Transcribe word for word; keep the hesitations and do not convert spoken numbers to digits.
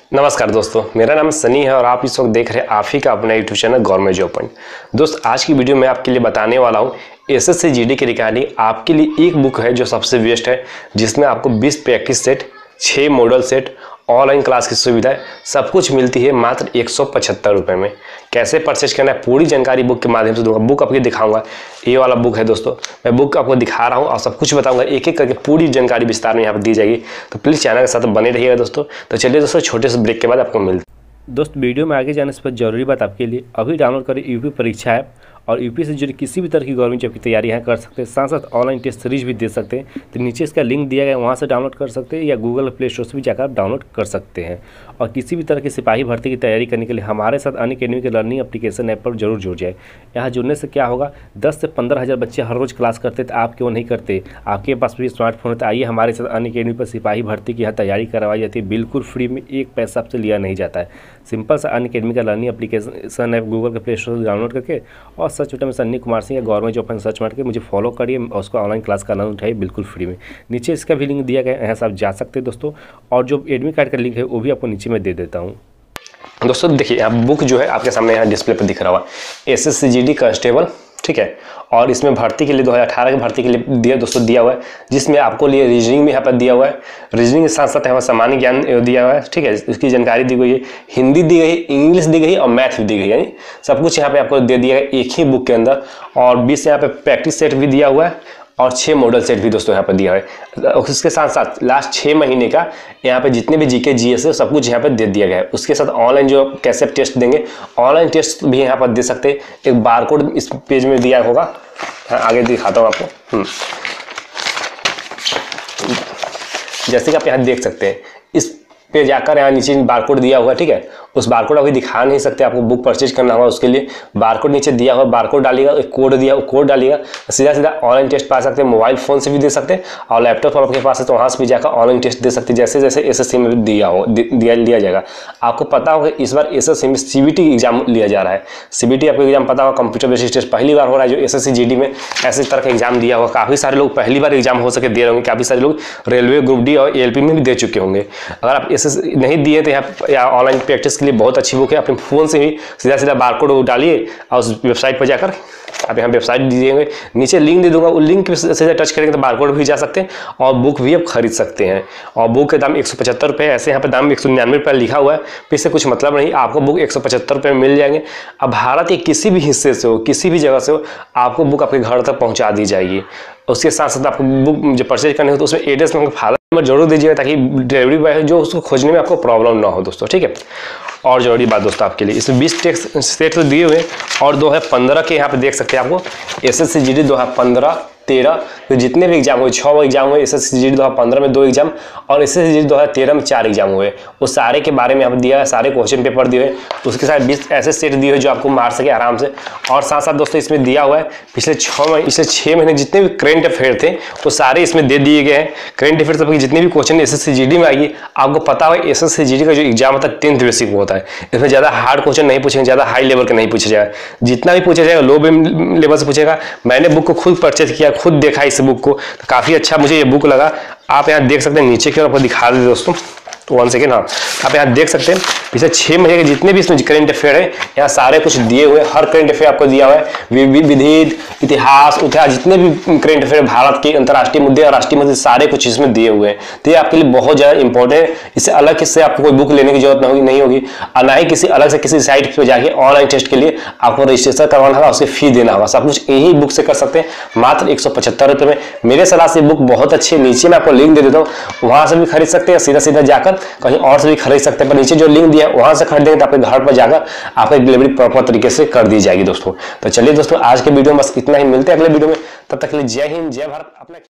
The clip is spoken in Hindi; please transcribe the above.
नमस्कार दोस्तों, मेरा नाम सनी है और आप इस वक्त देख रहे हैं आप ही का अपना YouTube channel government job point. दोस्त, आज की वीडियो में आपके लिए बताने वाला हूँ एसएससी जीडी के रिगार्डिंग आपके लिए एक बुक है जो सबसे बेस्ट है, जिसमें आपको बीस प्रैक्टिस सेट, छः मॉडल सेट, ऑनलाइन क्लास की सुविधा है, सब कुछ मिलती है मात्र एक सौ पचहत्तर रुपये में। कैसे परचेज करना है पूरी जानकारी बुक के माध्यम से दूंगा। बुक आपको दिखाऊंगा, ये वाला बुक है दोस्तों, मैं बुक आपको दिखा रहा हूँ और सब कुछ बताऊंगा, एक एक करके पूरी जानकारी विस्तार में यहाँ पर दी जाएगी। तो प्लीज़ चैनल के साथ बने रहिएगा दोस्तों। तो चलिए दोस्तों, छोटे से ब्रेक के बाद आपको मिलते दोस्त वीडियो में आगे जाने से पहले जरूरी बात आपके लिए, अभी डाउनलोड करें यूपी परीक्षा ऐप और यूपी से जुड़ी किसी भी तरह की गवर्नमेंट जॉब की तैयारी यहाँ कर सकते हैं, साथ साथ ऑनलाइन टेस्ट सीरीज भी दे सकते हैं। तो नीचे इसका लिंक दिया गया है, वहाँ से डाउनलोड कर सकते हैं या गूगल प्ले स्टोर से भी जाकर आप डाउनलोड कर सकते हैं। और किसी भी तरह की सिपाही भर्ती की तैयारी करने के लिए हमारे साथ अनअकैडमी के लर्निंग एप्लीकेशन ऐप पर जरूर जुड़ जाए। यहाँ जुड़ने से क्या होगा, दस से पंद्रह हज़ार बच्चे हर रोज़ क्लास करते थे, आप क्यों नहीं करते? आपके पास भी स्मार्टफोन है तो आइए हमारे साथ अनअकैडमी पर सिपाही भर्ती की यहाँ तैयारी करवाई जाती है, बिल्कुल फ्री में, एक पैसा आपसे लिया नहीं जाता है। सिंपल सा अनअकैडमी का लर्निंग एप्लीकेशन है, गूगल के प्ले स्टोर से डाउनलोड करके और सच छोटा में सन्नी कुमार सिंह या गवर्नमेंट जॉब पॉइंट सर्च मार के मुझे फॉलो करिए और उसको ऑनलाइन क्लास का आनंद उठाइए बिल्कुल फ्री में। नीचे इसका भी लिंक दिया गया है, यहाँ से आप जा सकते हैं दोस्तों। और जो एडमिट कार्ड का लिंक है वो भी आपको नीचे में दे देता हूँ। दोस्तों देखिए, यहाँ बुक जो है आपके सामने यहाँ डिस्प्ले पर दिख रहा हुआ एसएससी जीडी कांस्टेबल, ठीक है। और इसमें भर्ती के लिए दो हज़ार अठारह की भर्ती के लिए दिया दोस्तों दिया हुआ है, जिसमें आपको लिए रीजनिंग भी यहाँ पर दिया हुआ है। रीजनिंग के साथ साथ यहाँ पर सामान्य ज्ञान दिया हुआ है, ठीक है। इसकी जानकारी दी गई है, हिंदी दी गई, इंग्लिश दी गई और मैथ भी दी गई, यानी सब कुछ यहाँ पे आपको दे दिया है एक ही बुक के अंदर। और बीस यहाँ पे प्रैक्टिस सेट भी दिया हुआ है और छः मॉडल सेट भी दोस्तों यहाँ पर दिया है। उसके साथ साथ लास्ट छः महीने का यहाँ पे जितने भी जीके जीएस है सब कुछ यहाँ पे दे दिया गया है। उसके साथ ऑनलाइन जो कैसे टेस्ट देंगे, ऑनलाइन टेस्ट भी यहाँ पर दे सकते हैं। एक बारकोड इस पेज में दिया होगा, हाँ आगे दिखाता हूँ आपको। जैसे कि आप यहाँ देख सकते हैं, इस पे जाकर यहाँ नीचे बारकोड दिया हुआ है, ठीक है। उस बारकोड अभी दिखा नहीं सकते, आपको बुक परचेज करना होगा, उसके लिए बारकोड नीचे दिया हुआ, बारकोड डालिएगा, एक कोड दिया, कोड डालिएगा, सीधा सीधा ऑनलाइन टेस्ट पा सकते हैं। मोबाइल फोन से भी दे सकते हैं और लैपटॉप आपके पास है तो वहाँ से भी जाकर ऑनलाइन टेस्ट दे सकते हैं, जैसे जैसे एसएससी में दिया हो दिया लिया जाएगा। आपको पता होगा इस बार एसएससी में सीबीटी एग्जाम लिया जा रहा है। सीबीटी आपको एग्जाम पता होगा, कंप्यूटर बेस्ड टेस्ट पहली बार हो रहा है जो एसएससी जीडी में ऐसे तरह का एग्जाम दिया होगा। काफ़ी सारे लोग पहली बार एग्जाम हो सके दे रहे होंगे, काफ़ी सारे लोग रेलवे ग्रुप डी और एएलपी में भी दे चुके होंगे। अगर आप एसएससी नहीं दिए तो यहाँ ऑनलाइन प्रैक्टिस के लिए बहुत अच्छी बुक है। अपने फ़ोन से ही सीधा सीधा बारकोड डालिए और उस वेबसाइट पर जाकर आप यहाँ वेबसाइट दीजिएंगे, नीचे लिंक दे दूंगा, वो लिंक पे सीधा टच करेंगे तो बारकोड भी जा सकते हैं और बुक भी आप खरीद सकते हैं। और बुक के दाम एक सौ पचहत्तर रुपये, ऐसे यहाँ पे दाम एक सौ निन्यानवे रुपये लिखा हुआ है, फिर से कुछ मतलब नहीं, आपको बुक एक सौ पचहत्तर रुपये में मिल जाएंगे। अब भारत के किसी भी हिस्से से हो, किसी भी जगह से हो, आपको बुक आपके घर तक पहुँचा दी जाएगी। उसके साथ साथ आपको बुक जो परचेज करनी हो तो उसमें एड्रेस में फादर नंबर जरूर दीजिएगा, ताकि डिलीवरी बॉय जो उसको खोजने में आपको प्रॉब्लम ना हो दोस्तों, ठीक है। और जरूरी बात दोस्तों आपके लिए, इसमें बीस टेक्स्ट सेट तो दिए हुए और दो है पंद्रह के यहाँ पे देख सकते हैं आपको एसएससी जीडी दो है पंद्रह तेरह, तो जितने भी एग्जाम हुए, छः एग्जाम हुए एसएससी जीडी दो हज़ार पंद्रह में दो एग्जाम और एसएससी जीडी दो हज़ार तेरह में चार एग्जाम हुए, वो सारे के बारे में यहाँ दिया है, सारे क्वेश्चन पेपर दिए हुए, उसके साथ बीस ऐसे सेट दिए हुए जो आपको मार सके आराम से। और साथ साथ दोस्तों इसमें दिया हुआ है पिछले छः महीने पिछले छः महीने जितने भी करेंट अफेयर थे वो सारे इसमें दे दिए गए हैं। करेंट अफेयर तक जितने भी क्वेश्चन एसएससी जीडी में आएगी, आपको पता हो एसएससी जीडी का जो एग्जाम होता है टेंथ बेसिक होता है, इसमें ज़्यादा हार्ड क्वेश्चन नहीं पूछेंगे, ज़्यादा हाई लेवल का नहीं पूछा जाएगा, जितना भी पूछा जाएगा लो लेवल से पूछेगा। मैंने बुक को खुद परचेज किया, खुद देखा इस बुक को, तो काफ़ी अच्छा मुझे ये बुक लगा। आप यहाँ देख सकते हैं, नीचे की ओर आपको दिखा दे दोस्तों, तो वन सेकेंड, हाँ आप यहाँ देख सकते हैं पिछले छः महीने के जितने भी इसमें करेंट अफेयर है यहाँ सारे कुछ दिए हुए, हर करेंट अफेयर आपको दिया हुआ है, विधि, इतिहास, इतिहास जितने भी करेंट अफेयर भारत के अंतर्राष्ट्रीय मुद्दे और राष्ट्रीय मुद्दे सारे कुछ इसमें दिए हुए हैं। तो ये आपके लिए बहुत ज़्यादा इंपॉर्टेंट है। इससे अलग किससे आपको कोई बुक लेने की जरूरत नहीं होगी नहीं होगी और ना ही किसी अलग से किसी साइट पर जाके ऑनलाइन टेस्ट के लिए आपको रजिस्ट्रेशन करवाना होगा, उसकी फी देना होगा। सब कुछ यही बुक से कर सकते हैं मात्र एक सौ पचहत्तर रुपये में। मेरे सलाह से बुक बहुत अच्छी है, नीचे मैं आपको लिंक दे देता हूँ, वहाँ से भी खरीद सकते हैं, सीधा सीधा जाकर कहीं और से भी खरीद सकते हैं। पर नीचे जो लिंक दिया है वहां से खरीदेंगे तो आपके घर पर जाकर आपकी डिलीवरी प्रॉपर तरीके से कर दी जाएगी दोस्तों। तो चलिए दोस्तों, आज के वीडियो में बस इतना ही, मिलते हैं अगले वीडियो में, तब तक के लिए जय हिंद, जय भारत। अपना